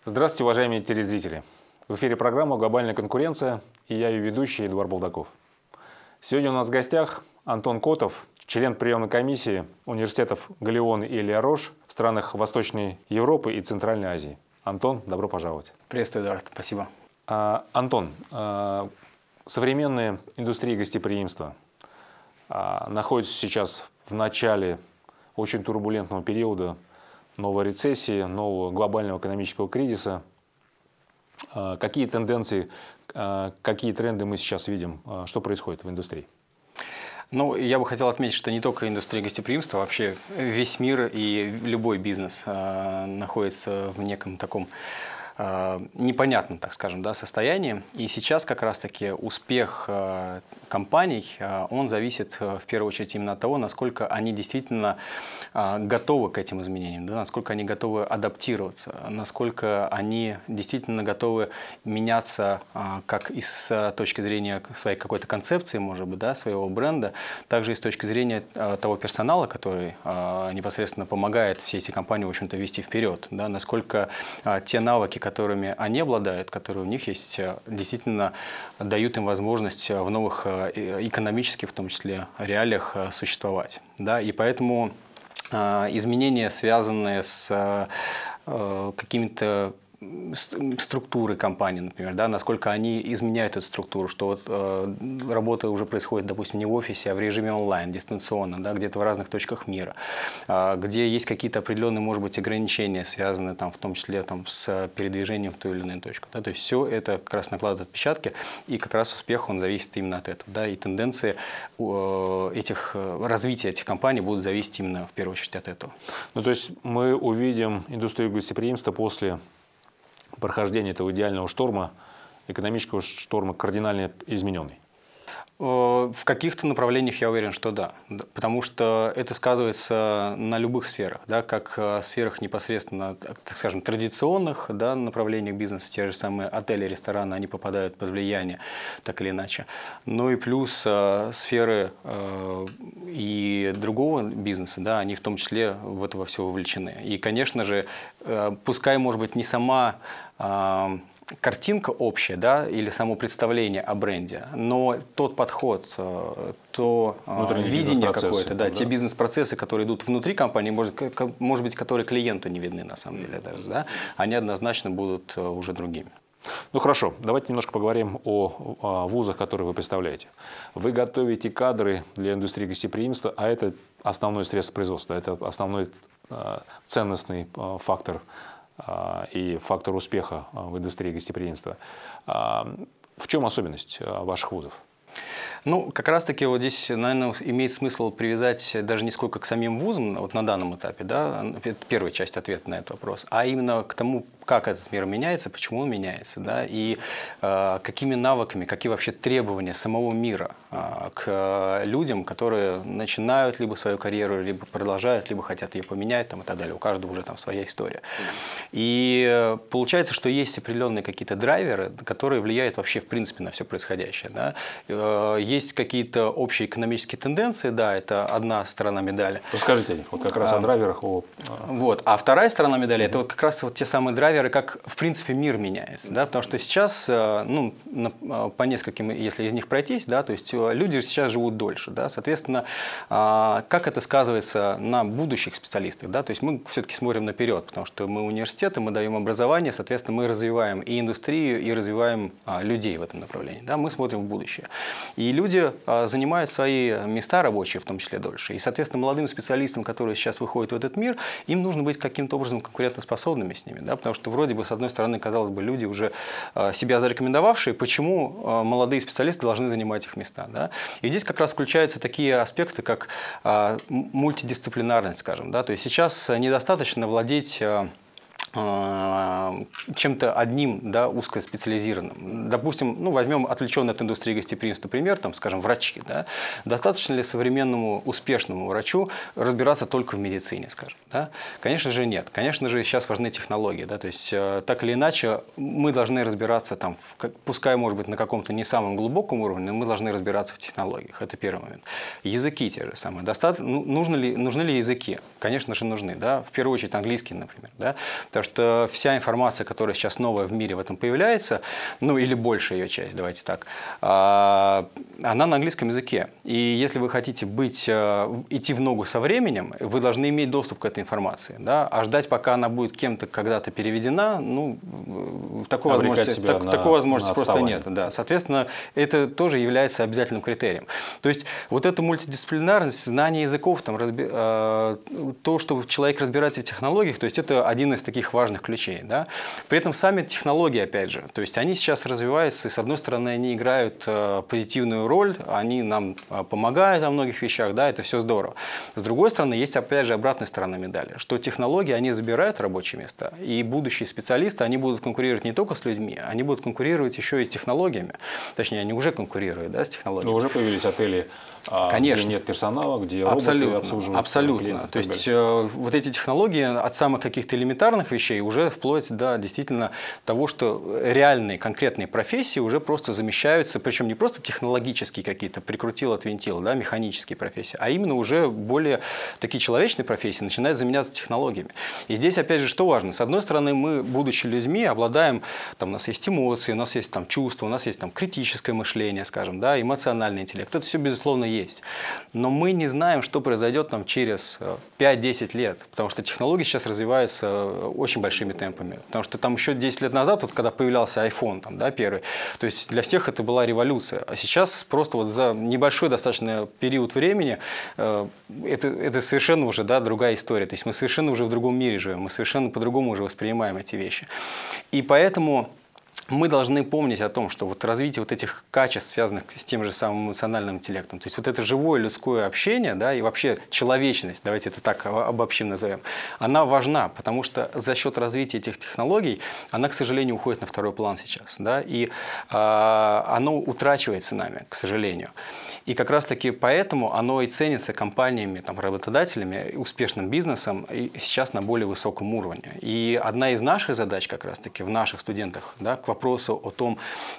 Здравствуйте, уважаемые телезрители! В эфире программа «Глобальная конкуренция» и я ее ведущий Бaldakov. Сегодня у нас в гостях Антон Котов, член приемной комиссии университетов Glion&Le Roches в странах Восточной Европы и Центральной Азии. Антон, добро пожаловать. Приветствую, Эдуард. Спасибо. Антон, современная индустрия гостеприимства находится сейчас в начале очень турбулентного периода, новой рецессии, нового глобального экономического кризиса. Какие тенденции, какие тренды мы сейчас видим, что происходит в индустрии? Ну, я бы хотел отметить, что не только индустрия гостеприимства, вообще весь мир и любой бизнес находится в неком таком непонятном, так скажем, да, состоянии. И сейчас как раз-таки успех компаний, он зависит в первую очередь именно от того, насколько они действительно готовы к этим изменениям, да, насколько они готовы адаптироваться, насколько они действительно готовы меняться как и с точки зрения своей какой-то концепции, может быть, да, своего бренда, также и с точки зрения того персонала, который непосредственно помогает все эти компании, в общем-то, вести вперед, да, насколько те навыки, которыми они обладают, которые у них есть, действительно дают им возможность в новых экономических, в том числе, реалиях существовать. Да? И поэтому изменения, связанные с какими-то структуры компании, например, да, насколько они изменяют эту структуру, что вот, работа уже происходит, допустим, не в офисе, а в режиме онлайн, дистанционно, да, где-то в разных точках мира, где есть какие-то определенные, может быть, ограничения, связанные там, в том числе там, с передвижением в ту или иную точку. Да, то есть все это как раз накладывает отпечатки, и как раз успех он зависит именно от этого. Да, и тенденции развития этих компаний будут зависеть именно в первую очередь от этого. Ну, то есть мы увидим индустрию гостеприимства после прохождения этого идеального шторма, экономического шторма, кардинально измененный? В каких-то направлениях я уверен, что да. Потому что это сказывается на любых сферах, да, как в сферах непосредственно, так скажем, традиционных, да, направлениях бизнеса, те же самые отели, рестораны, они попадают под влияние, так или иначе. Ну и плюс сферы и другого бизнеса, да, они в том числе в это во все вовлечены. И, конечно же, пускай, может быть, не сама картинка общая, да, или само представление о бренде, но тот подход, то видение какое-то, да, те бизнес-процессы, которые идут внутри компании, может быть, которые клиенту не видны на самом деле даже, да, они однозначно будут уже другими. Ну хорошо, давайте немножко поговорим о вузах, которые вы представляете. Вы готовите кадры для индустрии гостеприимства, а это основное средство производства, это основной ценностный фактор и фактор успеха в индустрии гостеприимства. В чем особенность ваших вузов? Ну, как раз-таки вот здесь, наверное, имеет смысл привязать даже не сколько к самим вузам вот на данном этапе, да, это первая часть ответа на этот вопрос, а именно к тому, как этот мир меняется, почему он меняется, да, и какими навыками, какие вообще требования самого мира к людям, которые начинают либо свою карьеру, либо продолжают, либо хотят ее поменять там, и так далее. У каждого уже там своя история. И получается, что есть определенные какие-то драйверы, которые влияют вообще в принципе на все происходящее. Да. Есть какие-то общие экономические тенденции, да, это одна сторона медали. Расскажите о них, вот как раз о драйверах. Вот. А вторая сторона медали – это вот как раз вот те самые драйверы, как в принципе мир меняется. Да? Потому что сейчас, ну, по нескольким, если из них пройтись, да, то есть люди сейчас живут дольше. Да? Соответственно, как это сказывается на будущих специалистах? Да? То есть мы все-таки смотрим наперед, потому что мы университеты, мы даем образование, соответственно, мы развиваем и индустрию, и развиваем людей в этом направлении. Да? Мы смотрим в будущее. И люди занимают свои места рабочие, в том числе дольше. И, соответственно, молодым специалистам, которые сейчас выходят в этот мир, им нужно быть каким-то образом конкурентоспособными с ними. Да? Потому что вроде бы, с одной стороны, казалось бы, люди уже себя зарекомендовавшие, почему молодые специалисты должны занимать их места. Да? И здесь как раз включаются такие аспекты, как мультидисциплинарность, скажем. Да? То есть сейчас недостаточно владеть чем-то одним, да, узкоспециализированным. Допустим, ну, возьмем отвлеченный от индустрии гостеприимства пример, там, скажем, врачи. Да? Достаточно ли современному успешному врачу разбираться только в медицине, скажем? Да? Конечно же нет. Конечно же сейчас важны технологии. Да? То есть так или иначе мы должны разбираться, там, пускай, может быть, на каком-то не самом глубоком уровне, но мы должны разбираться в технологиях. Это первый момент. Языки те же самые. Нужны ли языки? Конечно же нужны. Да? В первую очередь английский, например. Да? Потому что вся информация, которая сейчас новая в мире в этом появляется, ну или большая ее часть, давайте так, она на английском языке. И если вы хотите идти в ногу со временем, вы должны иметь доступ к этой информации. Да? А ждать, пока она будет кем-то когда-то переведена, ну, такой возможности просто нет. Да. Соответственно, это тоже является обязательным критерием. То есть вот эта мультидисциплинарность, знание языков, там, то, что человек разбирается в технологиях, то есть это один из таких важных ключей. Да? При этом сами технологии, опять же, то есть они сейчас развиваются, и с одной стороны они играют позитивную роль, они нам помогают во многих вещах, да, это все здорово. С другой стороны, есть опять же обратная сторона медали, что технологии, они забирают рабочие места, и будущие специалисты, они будут конкурировать не только с людьми, они будут конкурировать еще и с технологиями. Точнее, они уже конкурируют, да, с технологиями. Но уже появились отели, конечно, где нет персонала, где роботы обслуживают. Абсолютно. То есть вот эти технологии от самых каких-то элементарных вещей уже вплоть до действительно того, что реальные конкретные профессии уже просто замещаются, причем не просто технологические какие-то, прикрутил, отвинтил, да, механические профессии, а именно уже более такие человечные профессии начинают заменяться технологиями. И здесь опять же что важно? С одной стороны, мы, будучи людьми, обладаем, там, у нас есть эмоции, у нас есть там чувства, у нас есть там критическое мышление, скажем, да, эмоциональный интеллект. Это все безусловно есть. Но мы не знаем, что произойдет там через 5-10 лет, потому что технологии сейчас развиваются очень большими темпами. Потому что там еще 10 лет назад, вот, когда появлялся iPhone, там, да, первый, то есть для всех это была революция. А сейчас просто вот за небольшой достаточно период времени это совершенно уже, да, другая история. То есть мы совершенно уже в другом мире живем, мы совершенно по-другому уже воспринимаем эти вещи. И поэтому мы должны помнить о том, что вот развитие вот этих качеств, связанных с тем же самым эмоциональным интеллектом, то есть вот это живое людское общение, да, и вообще человечность, давайте это так обобщим назовем, она важна, потому что за счет развития этих технологий она, к сожалению, уходит на второй план сейчас, да, и оно утрачивается нами, к сожалению. И как раз-таки поэтому оно и ценится компаниями, там, работодателями, успешным бизнесом сейчас на более высоком уровне. И одна из наших задач как раз-таки в наших студентах, да, к вопросу о том,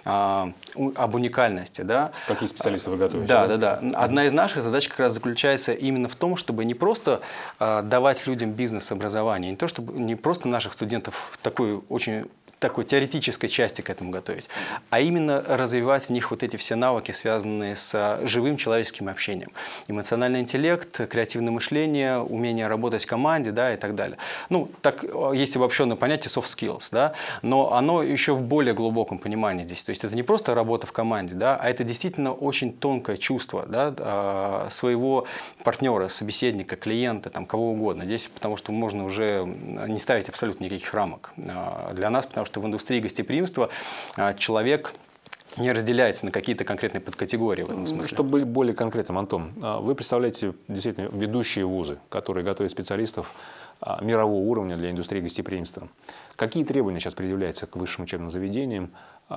об уникальности. Да, какие специалисты вы готовите? Да. Одна из наших задач как раз заключается именно в том, чтобы не просто давать людям бизнес-образование, не просто наших студентов такой теоретической части к этому готовить, а именно развивать в них вот эти все навыки, связанные с живым человеческим общением. Эмоциональный интеллект, креативное мышление, умение работать в команде, да, и так далее. Ну, так есть обобщенное понятие soft skills, да, но оно еще в более глубоком понимании здесь. То есть это не просто работа в команде, да, а это действительно очень тонкое чувство, да, своего партнера, собеседника, клиента, там, кого угодно. Здесь потому что можно уже не ставить абсолютно никаких рамок для нас, потому что в индустрии гостеприимства человек не разделяется на какие-то конкретные подкатегории в этом смысле. Чтобы быть более конкретным, Антон, вы представляете действительно ведущие вузы, которые готовят специалистов мирового уровня для индустрии гостеприимства. Какие требования сейчас предъявляются к высшим учебным заведениям,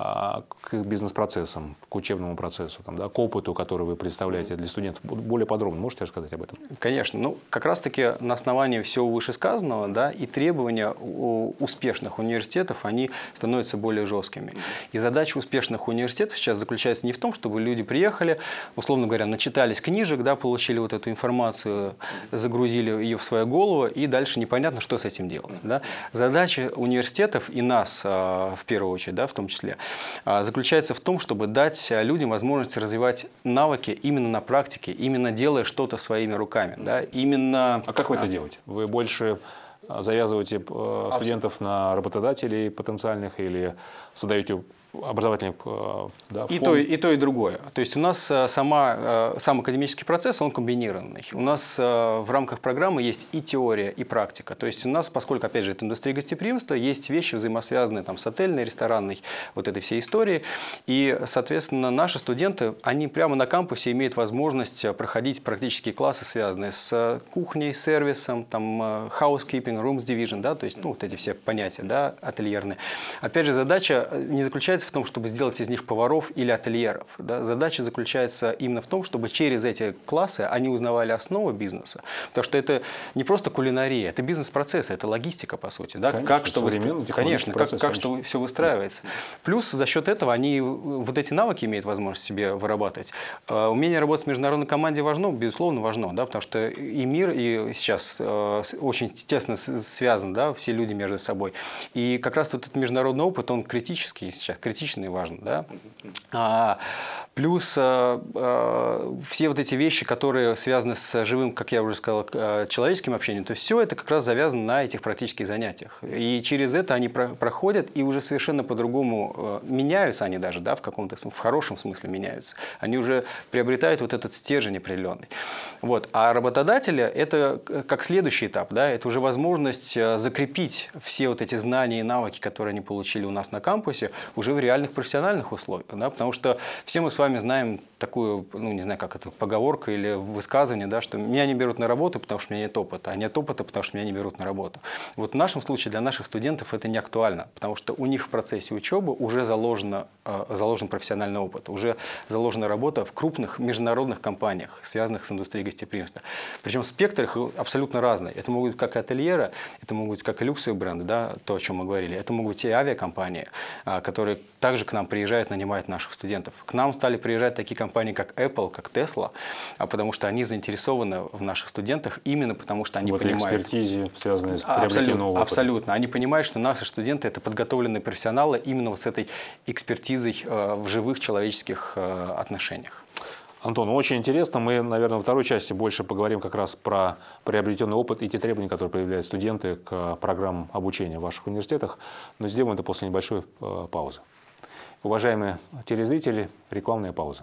к бизнес-процессам, к учебному процессу, там, да, к опыту, который вы представляете для студентов? Более подробно можете рассказать об этом? Конечно. Ну, как раз-таки на основании всего вышесказанного, да, и требования у успешных университетов, они становятся более жесткими. И задача успешных университетов сейчас заключается не в том, чтобы люди приехали, условно говоря, начитались книжек, да, получили вот эту информацию, загрузили ее в свою голову, и дальше непонятно, что с этим делать. Да. Задача университетов и нас, в первую очередь, да, в том числе, заключается в том, чтобы дать людям возможность развивать навыки именно на практике, именно делая что-то своими руками. Да, именно... А как вы это делаете? Вы больше завязываете студентов на работодателей потенциальных или создаете образовательный фонд? И то, и другое. То есть у нас сам академический процесс, он комбинированный. У нас в рамках программы есть и теория, и практика. То есть у нас, поскольку, опять же, это индустрия гостеприимства, есть вещи, взаимосвязанные там, с отельной, ресторанной, вот этой всей историей. И, соответственно, наши студенты, они прямо на кампусе имеют возможность проходить практические классы, связанные с кухней, сервисом, там, housekeeping, rooms division, да, то есть ну, вот эти все понятия, да, ательерные. Опять же, задача не заключается заключается в том, чтобы сделать из них поваров или ательеров. Да? Задача заключается именно в том, чтобы через эти классы они узнавали основы бизнеса. Потому что это не просто кулинария, это бизнес-процессы, это логистика, по сути. Да? Как что все выстраивается. Плюс за счет этого они вот эти навыки имеют возможность себе вырабатывать. Умение работать в международной команде важно, безусловно, важно. Да? Потому что и мир, и сейчас очень тесно связан, да, все люди между собой. И как раз вот этот международный опыт, он критический сейчас, критичный и важен. Да? Плюс все вот эти вещи, которые связаны с живым, как я уже сказал, человеческим общением, то все это как раз завязано на этих практических занятиях. И через это они проходят и уже совершенно по-другому меняются они даже, да, в хорошем смысле меняются. Они уже приобретают вот этот стержень определенный. Вот. А работодатели – это как следующий этап, да, это уже возможность закрепить все вот эти знания и навыки, которые они получили у нас на кампусе, уже в реальных профессиональных условиях. Да, потому что все мы с вами знаем такую, ну не знаю, как это, поговорка или высказывание, да, что меня не берут на работу, потому что у меня нет опыта, а нет опыта, потому что меня не берут на работу. Вот в нашем случае для наших студентов это не актуально, потому что у них в процессе учебы уже заложен профессиональный опыт, уже заложена работа в крупных международных компаниях, связанных с индустрией гостеприимства. Причем спектр их абсолютно разный. Это могут быть как и ательеры, это могут быть как и люксовые бренды, да, то, о чем мы говорили. Это могут быть и авиакомпании, которые также к нам приезжают, нанимают наших студентов. К нам стали приезжать такие компании, как Apple, как Tesla, потому что они заинтересованы в наших студентах именно потому, что они понимают... экспертизе, связанной с приобретением опыта. Абсолютно. Они понимают, что наши студенты – это подготовленные профессионалы именно вот с этой экспертизой в живых человеческих отношениях. Антон, очень интересно. Мы, наверное, во второй части больше поговорим как раз про приобретенный опыт и те требования, которые предъявляют студенты к программам обучения в ваших университетах. Но сделаем это после небольшой паузы. Уважаемые телезрители, рекламная пауза.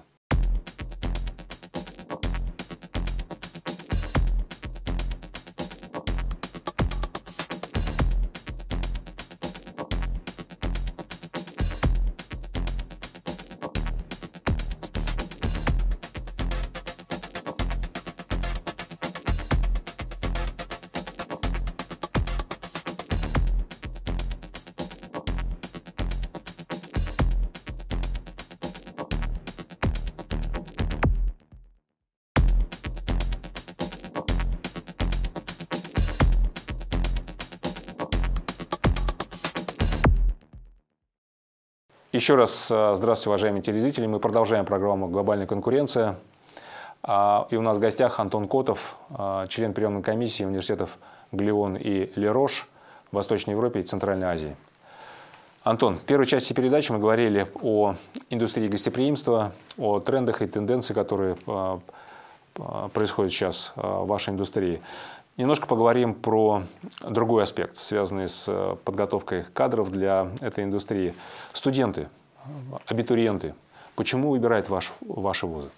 Еще раз здравствуйте, уважаемые телезрители. Мы продолжаем программу «Глобальная конкуренция». И у нас в гостях Антон Котов, член приемной комиссии университетов Glion&Le Roches в Восточной Европе и Центральной Азии. Антон, в первой части передачи мы говорили о индустрии гостеприимства, о трендах и тенденциях, которые происходят сейчас в вашей индустрии. Немножко поговорим про другой аспект, связанный с подготовкой кадров для этой индустрии. Студенты, абитуриенты, почему выбирают ваши вузы?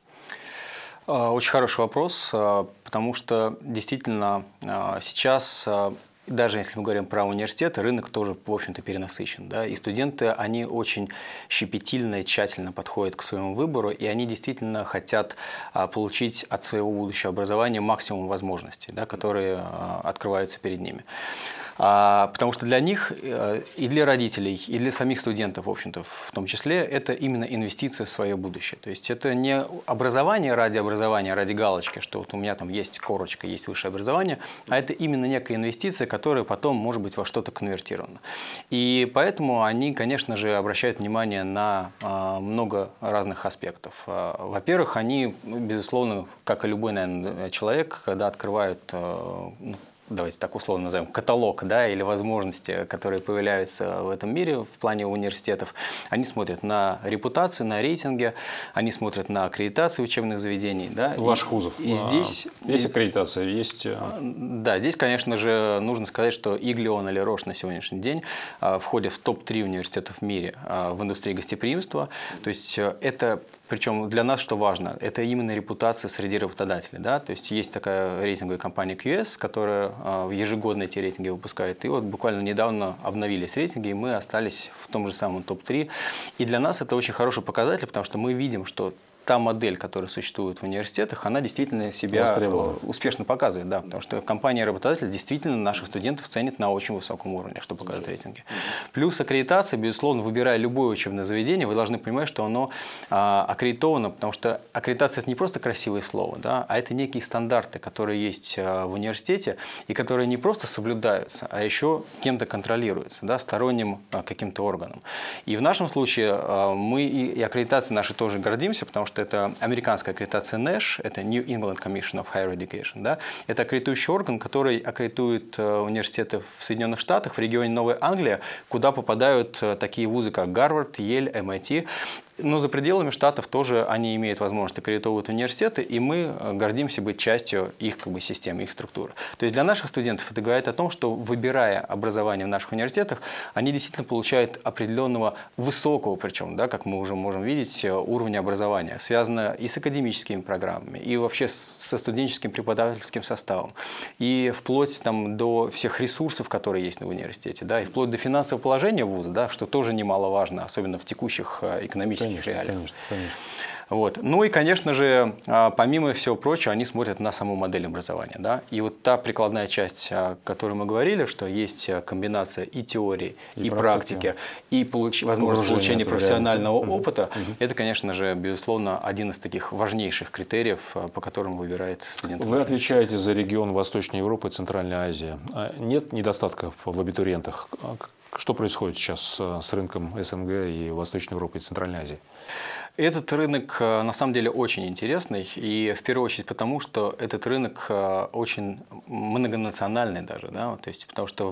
Очень хороший вопрос, потому что действительно сейчас, даже если мы говорим про университеты, рынок тоже, в общем-то, перенасыщен. Да? И студенты, они очень щепетильно и тщательно подходят к своему выбору, и они действительно хотят получить от своего будущего образования максимум возможностей, да, которые открываются перед ними. Потому что для них и для родителей, и для самих студентов, в общем-то, в том числе, это именно инвестиция в свое будущее. То есть это не образование, ради галочки, что вот у меня там есть корочка, есть высшее образование, а это именно некая инвестиция, которая потом может быть во что-то конвертирована. И поэтому они, конечно же, обращают внимание на много разных аспектов. Во-первых, они, безусловно, как и любой, наверное, человек, когда открывают, давайте так условно назовем, каталог, да, или возможности, которые появляются в этом мире в плане университетов, они смотрят на репутацию, на рейтинги, они смотрят на аккредитацию учебных заведений. Да, ваших вузов. И здесь есть аккредитация, есть... Да, здесь, конечно же, нужно сказать, что и Glion&Le Roches на сегодняшний день входят в топ-3 университетов в мире в индустрии гостеприимства. То есть это... Причем для нас, что важно, это именно репутация среди работодателей. Да? То есть есть такая рейтинговая компания QS, которая ежегодно эти рейтинги выпускает. И вот буквально недавно обновились рейтинги, и мы остались в том же самом топ-3. И для нас это очень хороший показатель, потому что мы видим, что та модель, которая существует в университетах, она действительно себя успешно показывает. Да, потому что компания-работодатель действительно наших студентов ценит на очень высоком уровне, что показывает рейтинги. Плюс аккредитация, безусловно, выбирая любое учебное заведение, вы должны понимать, что оно аккредитовано, потому что аккредитация – это не просто красивое слово, да, а это некие стандарты, которые есть в университете и которые не просто соблюдаются, а еще кем-то контролируются, да, сторонним каким-то органом. И в нашем случае мы и аккредитацией нашей тоже гордимся, потому что это американская аккредитация NESH, это New England Commission of Higher Education. Да, это аккредитующий орган, который аккредитует университеты в Соединенных Штатах, в регионе Новая Англия, куда попадают такие вузы, как Гарвард, Йель, MIT. Но за пределами штатов тоже они имеют возможность аккредитовывать университеты, и мы гордимся быть частью их системы, их структуры. То есть для наших студентов это говорит о том, что, выбирая образование в наших университетах, они действительно получают определенного высокого, причем, да, как мы уже можем видеть, уровня образования, связанное и с академическими программами, и вообще со студенческим преподавательским составом, и вплоть до всех ресурсов, которые есть в университете, да, и вплоть до финансового положения вуза, да, что тоже немаловажно, особенно в текущих экономических реалиях. Конечно. Вот. Ну и, конечно же, помимо всего прочего, они смотрят на саму модель образования. Да? И вот та прикладная часть, о которой мы говорили, что есть комбинация и теории, и практики, и возможность получения профессионального опыта, это, конечно же, безусловно, один из таких важнейших критериев, по которым выбирает студент. Вы отвечаете за регион Восточной Европы и Центральной Азии. Нет недостатков в абитуриентах? Что происходит сейчас с рынком СНГ и Восточной Европы и Центральной Азии? Этот рынок на самом деле очень интересный, и в первую очередь потому, что этот рынок очень многонациональный даже, да? То есть, потому что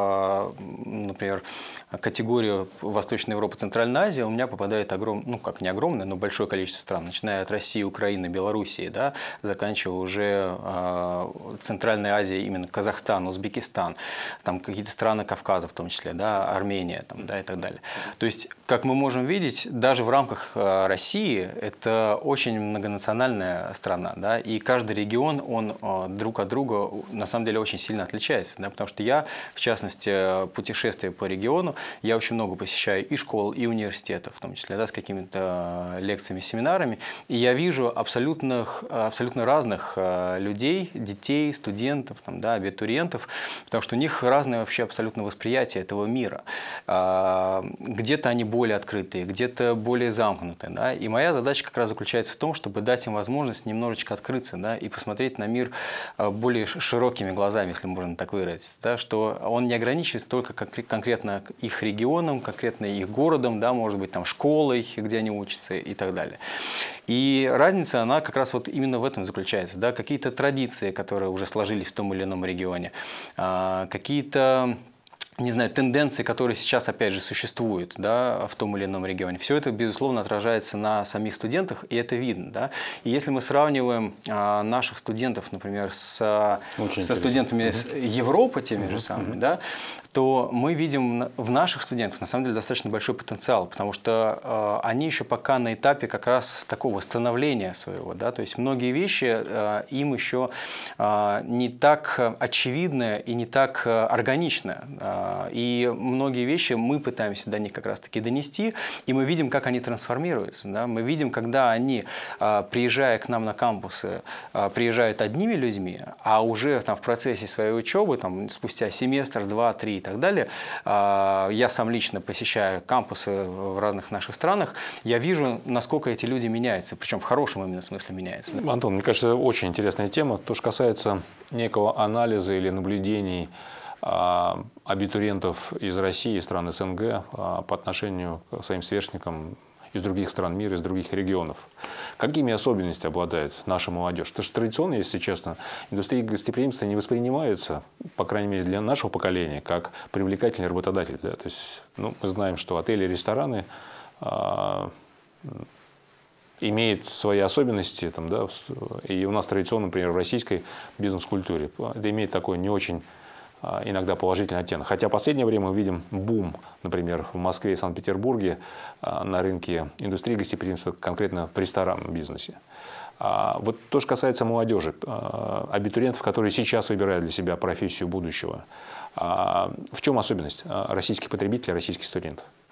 в, например, категорию Восточной Европы, Центральной Азии у меня попадает не огромное, но большое количество стран, начиная от России, Украины, Белоруссии, да, заканчивая уже Центральной Азией, именно Казахстан, Узбекистан, там какие-то страны Кавказа в том числе, да, Армения там, да, и так далее. То есть, как мы можем видеть, даже в рамках России это очень многонациональная страна, да, и каждый регион, он друг от друга на самом деле очень сильно отличается, да, потому что я, в частности, путешествуя по региону, я очень много посещаю и школ, и университетов, в том числе, да, с какими-то лекциями, семинарами, и я вижу абсолютно разных людей, детей, студентов, там, да, абитуриентов, потому что у них разное вообще абсолютно восприятие этого мира. Где-то они более открытые, где-то более замкнутые. Да? И моя задача как раз заключается в том, чтобы дать им возможность немножечко открыться, да, и посмотреть на мир более широкими глазами, если можно так выразиться. Да? Что он не ограничивается только конкретно их регионом, конкретно их городом, да, может быть, там, школой, где они учатся и так далее. И разница, она как раз вот именно в этом заключается. Да? Какие-то традиции, которые уже сложились в том или ином регионе, какие-то, не знаю, тенденции, которые сейчас, опять же, существуют, да, в том или ином регионе. Все это, безусловно, отражается на самих студентах, и это видно. Да? И если мы сравниваем наших студентов, например, со студентами Европы, теми же самыми, да, то мы видим в наших студентах, на самом деле, достаточно большой потенциал, потому что они еще пока на этапе как раз такого становления своего. Да? То есть многие вещи им еще не так очевидны и не так органичны. И многие вещи мы пытаемся до них как раз-таки донести, и мы видим, как они трансформируются. Да? Мы видим, когда они, приезжая к нам на кампусы, приезжают одними людьми, а уже там, в процессе своей учебы, там, спустя семестр, 2, 3 и так далее, я сам лично посещаю кампусы в разных наших странах, я вижу, насколько эти люди меняются, причем в хорошем именно смысле меняются. Да? Антон, мне кажется, очень интересная тема. То, что касается некого анализа или наблюдений абитуриентов из России и стран СНГ по отношению к своим сверстникам из других стран мира, из других регионов. Какими особенностями обладает наша молодежь? Потому что традиционно, если честно, индустрия гостеприимства не воспринимается, по крайней мере для нашего поколения, как привлекательный работодатель. Да? То есть, мы знаем, что отели и рестораны имеют свои особенности, там, да, и у нас традиционно, например, в российской бизнес-культуре это имеет такой не очень иногда положительный оттенок. Хотя в последнее время мы видим бум, например, в Москве и Санкт-Петербурге на рынке индустрии гостеприимства, конкретно в ресторанном бизнесе. Вот то, что касается молодежи, абитуриентов, которые сейчас выбирают для себя профессию будущего, в чем особенность российских потребителей, российских студентов?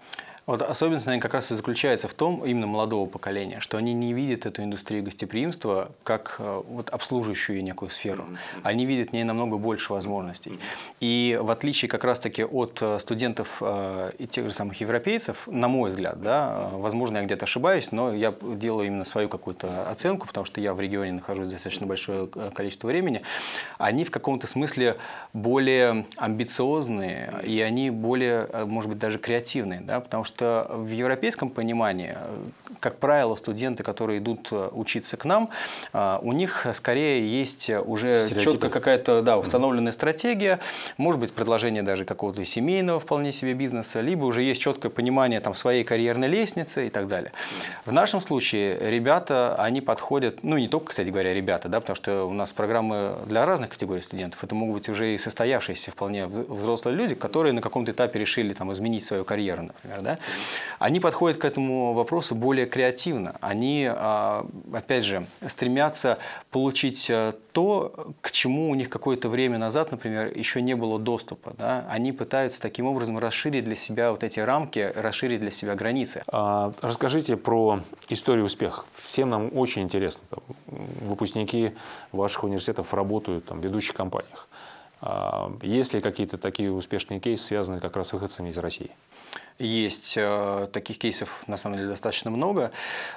Вот особенность, наверное, как раз и заключается в том, именно молодого поколения, что они не видят эту индустрию гостеприимства как вот обслуживающую некую сферу. Они видят в ней намного больше возможностей. И в отличие как раз-таки от студентов и тех же самых европейцев, на мой взгляд, да, возможно, я где-то ошибаюсь, но я делаю именно свою какую-то оценку, потому что я в регионе нахожусь достаточно большое количество времени, они в каком-то смысле более амбициозные, и они более, может быть, даже креативные, да, потому что в европейском понимании, как правило, студенты, которые идут учиться к нам, у них скорее есть уже четко какая-то, да, установленная стратегия, может быть, предложение даже какого-то семейного вполне себе бизнеса, либо уже есть четкое понимание там, своей карьерной лестницы и так далее. В нашем случае ребята, они подходят, ну не только, кстати говоря, ребята, да, потому что у нас программы для разных категорий студентов, это могут быть уже и состоявшиеся вполне взрослые люди, которые на каком-то этапе решили там, изменить свою карьеру, например, да. Они подходят к этому вопросу более креативно. Они, опять же, стремятся получить то, к чему у них какое-то время назад, например, еще не было доступа. Да? Они пытаются таким образом расширить для себя вот эти рамки, расширить для себя границы. Расскажите про историю успеха. Всем нам очень интересно. Выпускники ваших университетов работают там, в ведущих компаниях. Есть ли какие-то такие успешные кейсы, связанные как раз с выходцами из России? Есть таких кейсов, на самом деле, достаточно много,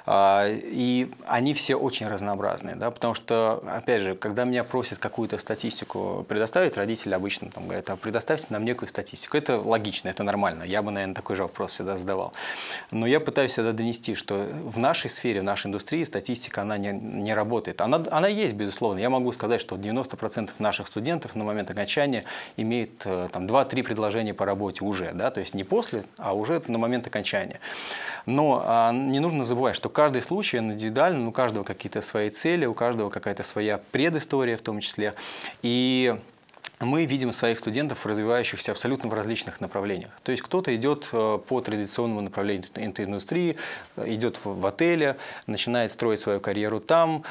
и они все очень разнообразные, да, потому что, опять же, когда меня просят какую-то статистику предоставить, родители обычно там говорят, предоставьте нам некую статистику. Это логично, это нормально, я бы, наверное, такой же вопрос всегда задавал. Но я пытаюсь всегда донести, что в нашей сфере, в нашей индустрии статистика, она не работает. Она есть, безусловно. Я могу сказать, что 90% наших студентов на момент окончания имеют там 2-3 предложения по работе уже, да, то есть не после, а уже на момент окончания. Но не нужно забывать, что каждый случай индивидуален, у каждого какие-то свои цели, у каждого какая-то своя предыстория в том числе. И мы видим своих студентов, развивающихся абсолютно в различных направлениях. То есть кто-то идет по традиционному направлению индустрии, идет в отеле, начинает строить свою карьеру там,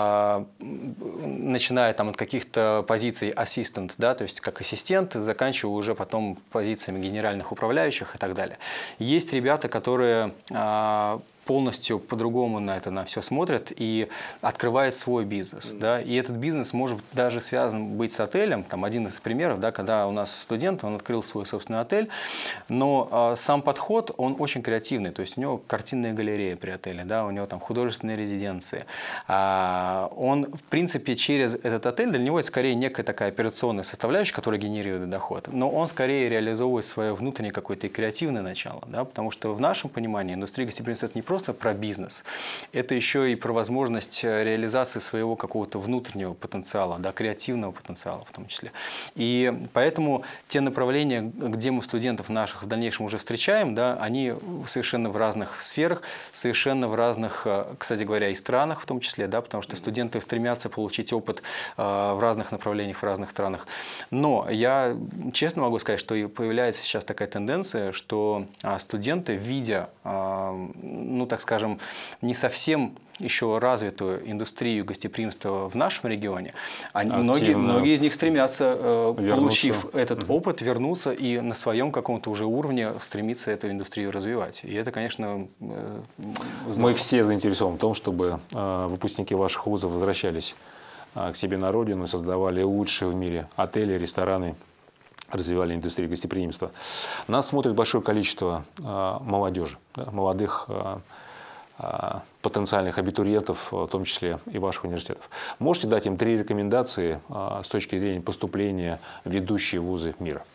начиная там от каких-то позиций ассистент, да, то есть как ассистент, заканчивая уже потом позициями генеральных управляющих и так далее. Есть ребята, которые полностью по-другому на все смотрят и открывают свой бизнес. Да? И этот бизнес может даже связан быть с отелем. Там один из примеров, да, когда у нас студент, он открыл свой собственный отель, но сам подход, он очень креативный. То есть у него картинная галерея при отеле, да, у него там художественные резиденции. Он, в принципе, через этот отель, для него это скорее некая такая операционная составляющая, которая генерирует доход. Но он скорее реализовывает свое внутреннее какое-то креативное начало. Да? Потому что в нашем понимании индустрия гостеприимства – это не просто про бизнес, это еще и про возможность реализации своего какого-то внутреннего потенциала, да, креативного потенциала в том числе. И поэтому те направления, где мы студентов наших в дальнейшем уже встречаем, да, они совершенно в разных сферах, совершенно в разных, кстати говоря, и странах в том числе, да, потому что студенты стремятся получить опыт в разных направлениях, в разных странах. Но я честно могу сказать, что появляется сейчас такая тенденция, что студенты, видя, ну, так скажем, не совсем еще развитую индустрию гостеприимства в нашем регионе, многие из них стремятся, получив этот опыт, вернуться и на своем каком-то уже уровне стремиться эту индустрию развивать. И это, конечно, здорово. Мы все заинтересованы в том, чтобы выпускники ваших вузов возвращались к себе на родину и создавали лучшие в мире отели, рестораны, развивали индустрию гостеприимства. Нас смотрит большое количество молодежи, да, молодых потенциальных абитуриентов, в том числе и ваших университетов. Можете дать им 3 рекомендации с точки зрения поступления в ведущие вузы мира?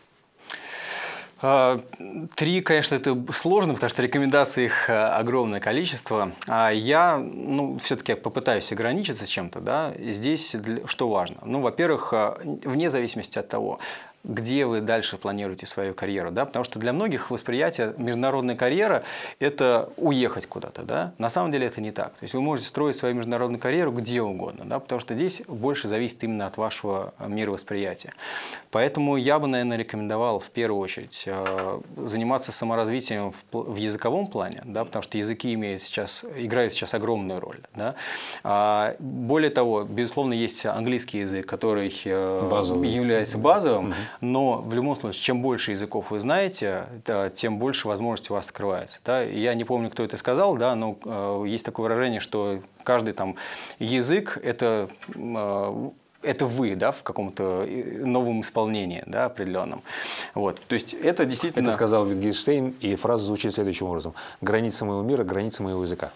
3, конечно, это сложно, потому что рекомендаций их огромное количество. Я, все-таки попытаюсь ограничиться чем-то, да. Здесь что важно? Ну, во-первых, вне зависимости от того, где вы дальше планируете свою карьеру, да, потому что для многих восприятие международная карьера – это уехать куда-то, да, на самом деле это не так, то есть вы можете строить свою международную карьеру где угодно, да, потому что здесь больше зависит именно от вашего мировосприятия, поэтому я бы, наверное, рекомендовал в первую очередь заниматься саморазвитием в языковом плане, да, потому что языки играют сейчас огромную роль, да. Более того, безусловно, есть английский язык, который является базовым. Но в любом случае, чем больше языков вы знаете, тем больше возможностей у вас открывается. Да? Я не помню, кто это сказал, да, но есть такое выражение, что каждый там язык – это вы, да, в каком-то новом исполнении, да, определенном. Вот. То есть это действительно… Это сказал Wittgenstein, и фраза звучит следующим образом. «Границы моего мира, границы моего языка».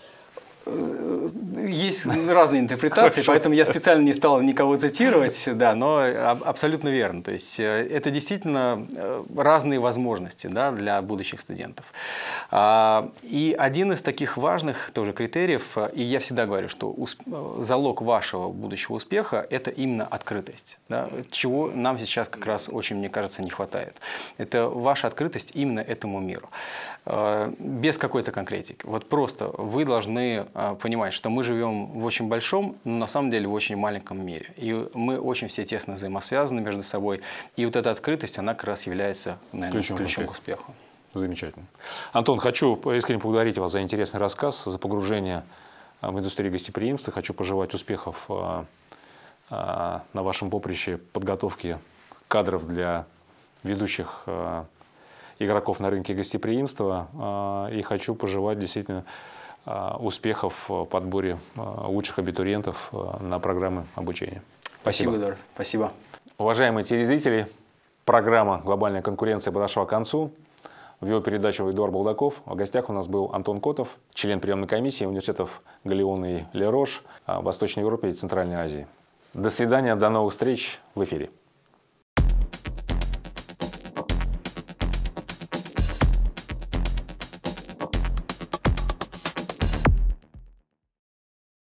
Есть разные интерпретации, поэтому я специально не стал никого цитировать, да, но абсолютно верно. То есть это действительно разные возможности, да, для будущих студентов. И один из таких важных тоже критериев, и я всегда говорю, что залог вашего будущего успеха – это именно открытость, да, чего нам сейчас как раз очень, мне кажется, не хватает. Это ваша открытость именно этому миру. Без какой-то конкретики. Вот просто вы должны понимать, что мы живем в очень большом, но на самом деле в очень маленьком мире. И мы очень все тесно взаимосвязаны между собой. И вот эта открытость, она как раз является, наверное, ключом к успеху. Замечательно. Антон, хочу искренне поблагодарить вас за интересный рассказ, за погружение в индустрию гостеприимства. Хочу пожелать успехов на вашем поприще подготовки кадров для ведущих игроков на рынке гостеприимства. И хочу пожелать действительно успехов в подборе лучших абитуриентов на программы обучения. Спасибо, Эдуард. Спасибо. Уважаемые телезрители, программа «Глобальная конкуренция» подошла к концу. Вел передачу Эдуард Балдаков. В гостях у нас был Антон Котов, член приемной комиссии университетов Glion&Le Roches в Восточной Европе и Центральной Азии. До свидания, до новых встреч в эфире.